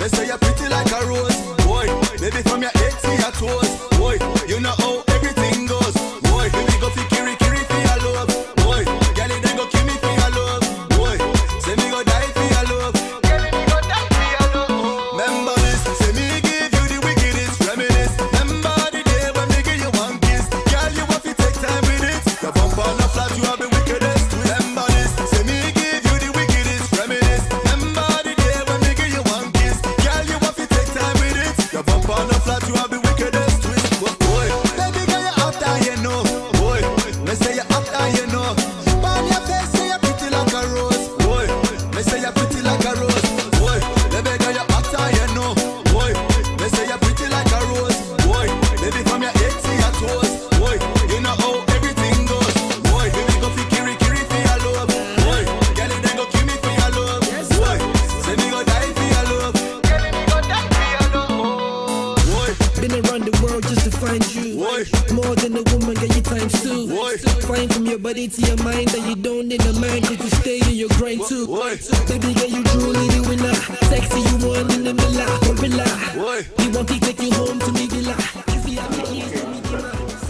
They say you're pretty like a rose, boy. Baby from your head to your toes, boy. You know how everything goes, boy. Baby go fi kiri kiri for your love, boy. Girl it then go kill me for your love, boy. Say me go die for your love, girl me go die for your love. Remember this, say me give you the wickedest reminisce. Remember the day when me give you one kiss, girl you have to take time with it. The bump on the flat you have the wickedest twist. Remember this, say me give you the wickedest reminisce. Remember the day when me give you one kiss, girl you have to take time with it. The bump on the flat you have the wickedest twist, boy. Baby girl you out there you know, boy. Me say you out there you know. On your face say you pretty like a rose, boy. Me say you pretty like a rose, boy. Baby girl you out there you know, boy. Me say you pretty like a rose, boy. Baby from your head to your toes, boy. You know how everything goes, boy. Baby go fi kiri kiri for your love, boy. Girl it then go kill me for your love, boy. Say me go die for your love, girl me go die for your love, boy. Been around the world just to find you. Boy. More than a woman, get your times two. Boy. Fine from your body to your mind, that you don't need a mind if you stay in your grind too. Boy. Baby girl, you truly the winner. Sexy, you want in the villa, gorilla. Boy. You want to take you home to me villa. If you have the keys to me villa.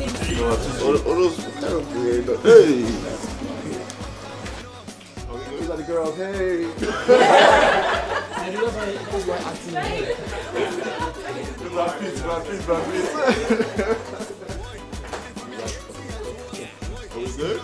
Hey! Is that the girl? Hey! Who's good?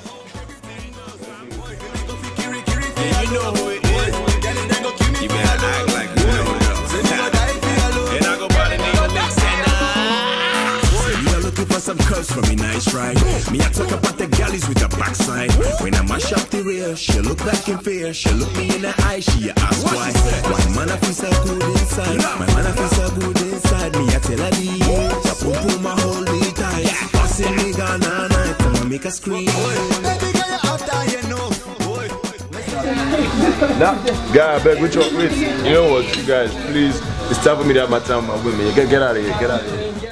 Yeah, you know who it is. You better act like you know it. And I go by the name of Lekki. You are looking for some curves for me, nice right? Me, I talk about the galleys with the backside. When I mash up the rear, she look back in fear. She look me in the eye, she ask why. Why man I feel so good inside? My man I feel so good inside. Me, I tell her the pum pum my hold me tight. Passing me gone all night, I'ma make a scream. Baby girl, you out there, you know, boy. Nah, guy, I beg, which one? Wait, you know what, you guys, please, it's time for me to have my time with me. Get out of here, get out of here.